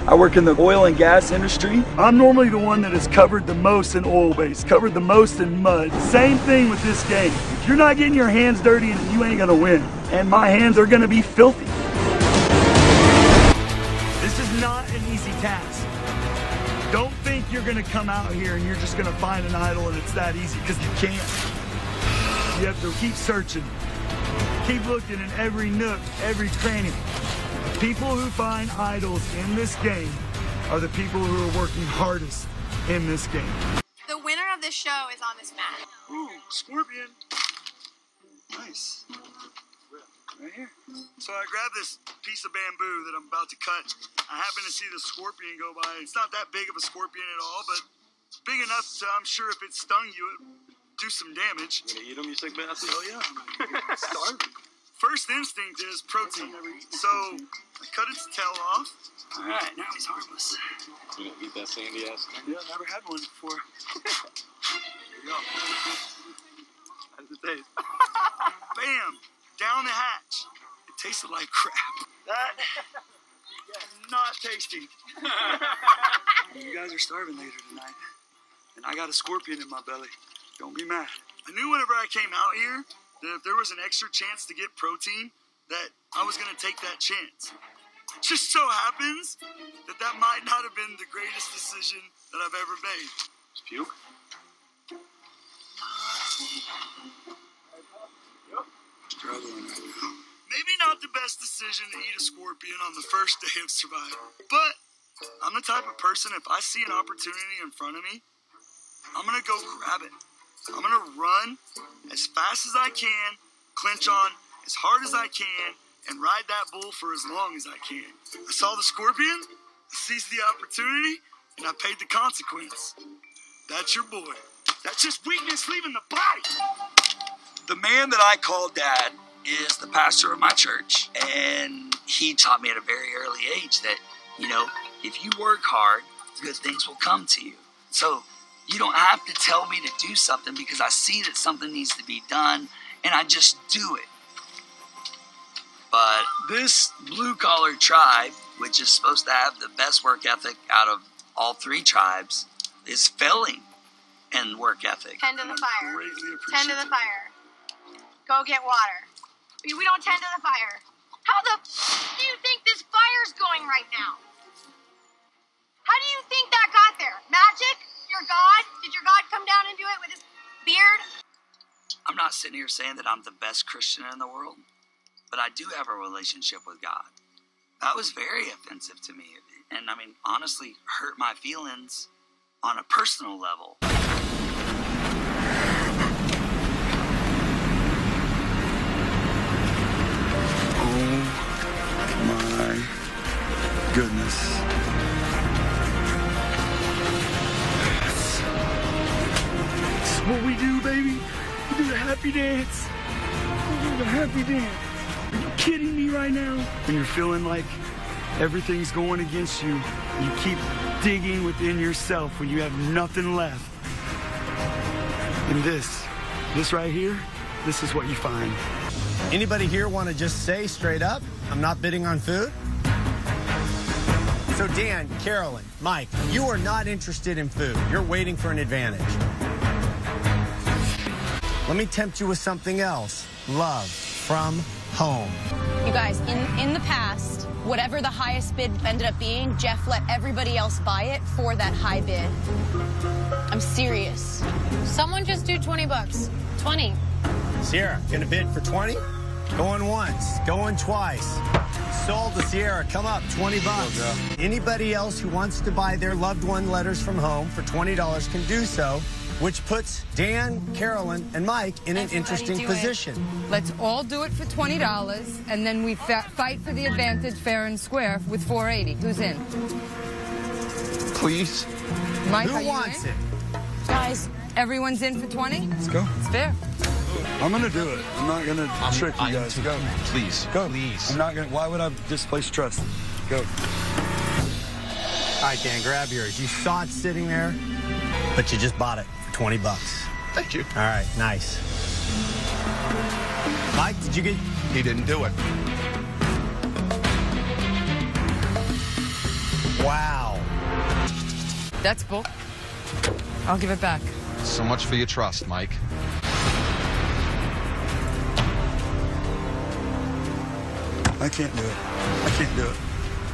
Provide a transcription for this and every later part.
I work in the oil and gas industry. I'm normally the one that is covered the most in oil base, covered the most in mud. Same thing with this game. If you're not getting your hands dirty, you ain't gonna win. And my hands are gonna be filthy. This is not an easy task. Don't think you're gonna come out here and you're just gonna find an idol and it's that easy, because you can't. You have to keep searching. Keep looking in every nook, every cranny. The people who find idols in this game are the people who are working hardest in this game. The winner of this show is on this mat. Ooh, scorpion. Nice. Right here. So I grabbed this piece of bamboo that I'm about to cut. I happen to see the scorpion go by. It's not that big of a scorpion at all, but it's big enough so I'm sure if it stung you, it would do some damage. You gonna eat them, you sick bastard? Oh yeah, I'm starving. First instinct is protein. So I cut its tail off. All right, now he's harmless. You gonna eat that sandy ass thing? Yeah, never had one before. There you go. How does it taste? Bam! Down the hatch. It tasted like crap. That is not tasty. You guys are starving later tonight. And I got a scorpion in my belly. Don't be mad. I knew whenever I came out here that if there was an extra chance to get protein, that I was going to take that chance. It just so happens that that might not have been the greatest decision that I've ever made. Just puke? Struggling right now. Maybe not the best decision to eat a scorpion on the first day of survival, but I'm the type of person, if I see an opportunity in front of me, I'm going to go grab it. I'm going to run as fast as I can, clinch on as hard as I can, and ride that bull for as long as I can. I saw the scorpion, I seized the opportunity, and I paid the consequence. That's your boy. That's just weakness leaving the body. The man that I call Dad is the pastor of my church, and he taught me at a very early age that, you know, if you work hard, good things will come to you. So you don't have to tell me to do something because I see that something needs to be done, and I just do it. But this blue-collar tribe, which is supposed to have the best work ethic out of all three tribes, is failing in work ethic. Tend to the fire. Tend to the fire. Go get water. We don't tend to the fire. How the do you think this fire's going right now? How do you think that got there? Magic? Your God? Did your God come down and do it with his beard? I'm not sitting here saying that I'm the best Christian in the world, but I do have a relationship with God. That was very offensive to me, and I mean, honestly, hurt my feelings on a personal level. Oh my goodness. That's what we do, baby. We do the happy dance. We do the happy dance. Are you kidding me right now? When you're feeling like everything's going against you, you keep digging within yourself when you have nothing left. And this right here, this is what you find. Anybody here want to just say straight up, I'm not bidding on food? So Dan, Carolyn, Mike, you are not interested in food. You're waiting for an advantage. Let me tempt you with something else. Love from home. You guys, in the past, whatever the highest bid ended up being, Jeff let everybody else buy it for that high bid. I'm serious. Someone just do 20 bucks. 20. Sierra, gonna bid for 20? Going once, going twice. Sold to Sierra, come up, 20 bucks. Anybody else who wants to buy their loved one letters from home for $20 can do so, which puts Dan, Carolyn, and Mike in an interesting position. Let's all do it for $20, and then we fight for the advantage fair and square with $4.80. Who's in? Please. Mike, Who wants it? Guys, everyone's in for 20? Let's go. It's fair. I'm gonna do it. I'm not gonna trick you guys. Go. Please. Go. Please. I'm not gonna. Why would I displace trust? Go. All right, Dan, grab yours. You saw it sitting there, but you just bought it for 20 bucks. Thank you. All right, nice. Mike, did you get... He didn't do it. Wow. That's bull. I'll give it back. So much for your trust, Mike. I can't do it. I can't do it.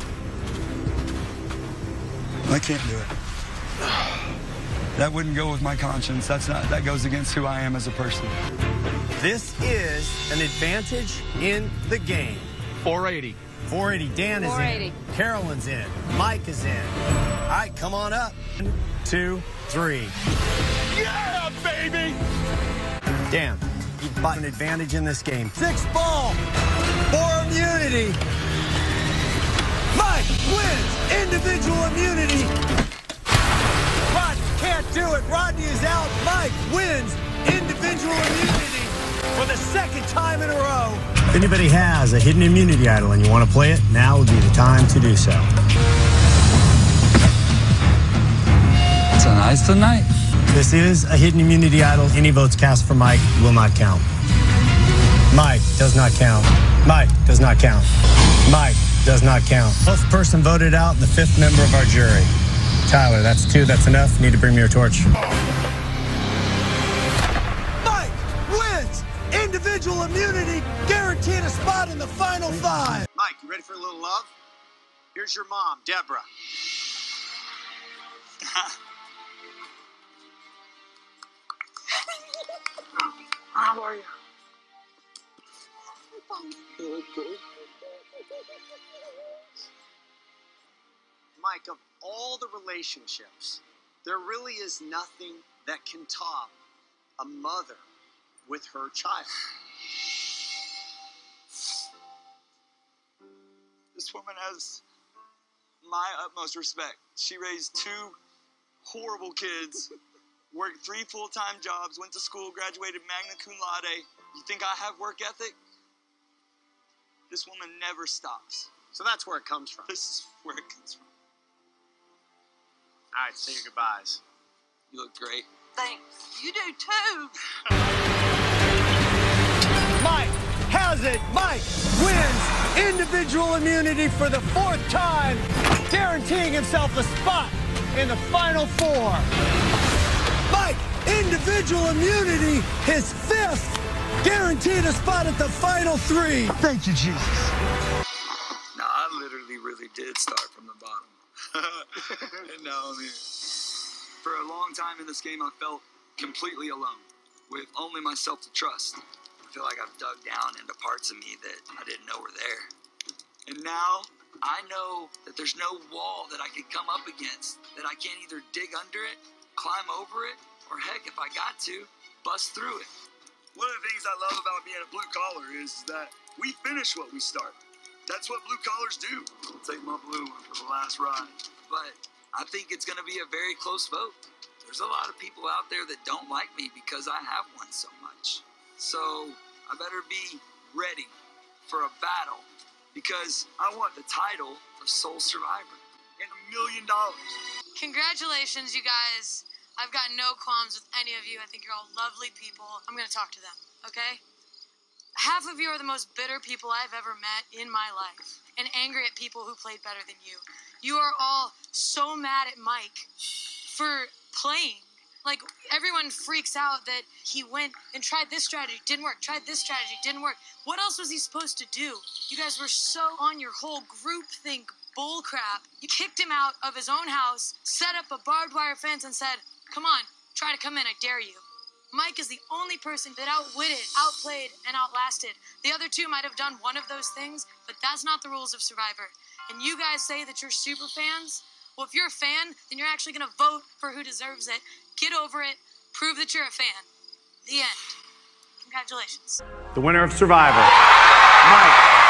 I can't do it. That wouldn't go with my conscience. That goes against who I am as a person. This is an advantage in the game. 480. 480. Dan is 480. in. Carolyn's in. Mike is in. All right, come on up. 1, 2, 3. Yeah, baby! Dan, you've got an advantage in this game. 6 ball for immunity. Mike wins individual immunity. Rodney can't do it. Rodney is out. Mike wins individual immunity for the second time in a row. If anybody has a hidden immunity idol and you want to play it, now would be the time to do so. Tonight's the night. This is a hidden immunity idol. Any votes cast for Mike will not count. Mike does not count. Mike does not count. Mike does not count. 12th person voted out, the 5th member of our jury. Tyler, that's 2. That's enough. Need to bring me your torch. Mike wins individual immunity, guaranteed a spot in the final 5. Mike, you ready for a little love? Here's your mom, Deborah. How are you? Mike, of all the relationships, there really is nothing that can top a mother with her child. This woman has my utmost respect. She raised 2 horrible kids, worked 3 full-time jobs, went to school, graduated magna cum laude. You think I have work ethic? This woman never stops. So that's where it comes from. This is where it comes from. All right, say your goodbyes. You look great. Thanks. You do too. Mike has it. Mike wins individual immunity for the 4th time, guaranteeing himself a spot in the final 4. Mike, individual immunity, his 5th, guaranteed a spot at the final 3. Thank you, Jesus. No, I literally really did start from the bottom. And now I'm here. For a long time in this game, I felt completely alone, with only myself to trust. I feel like I've dug down into parts of me that I didn't know were there. And now, I know that there's no wall that I could come up against, that I can't either dig under it, climb over it, or heck, if I got to, bust through it. One of the things I love about being a blue collar is that we finish what we start. That's what blue collars do. I'll take my blue one for the last ride. But I think it's going to be a very close vote. There's a lot of people out there that don't like me because I have won so much. So I better be ready for a battle because I want the title of Sole Survivor and $1 million. Congratulations, you guys. I've got no qualms with any of you. I think you're all lovely people. I'm going to talk to them, okay? Half of you are the most bitter people I've ever met in my life and angry at people who played better than you. You are all so mad at Mike for playing. Like, everyone freaks out that he went and tried this strategy, didn't work, tried this strategy, didn't work. What else was he supposed to do? You guys were so on your whole groupthink bullcrap. You kicked him out of his own house, set up a barbed wire fence and said, come on, try to come in, I dare you. Mike is the only person that outwitted, outplayed, and outlasted. The other 2 might have done one of those things, but that's not the rules of Survivor. And you guys say that you're super fans? Well, if you're a fan, then you're actually going to vote for who deserves it. Get over it. Prove that you're a fan. The end. Congratulations. The winner of Survivor, Mike.